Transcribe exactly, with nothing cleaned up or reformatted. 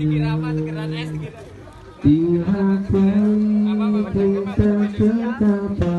Dikira apa? Segeran es dikira. Dirasakan kita tetap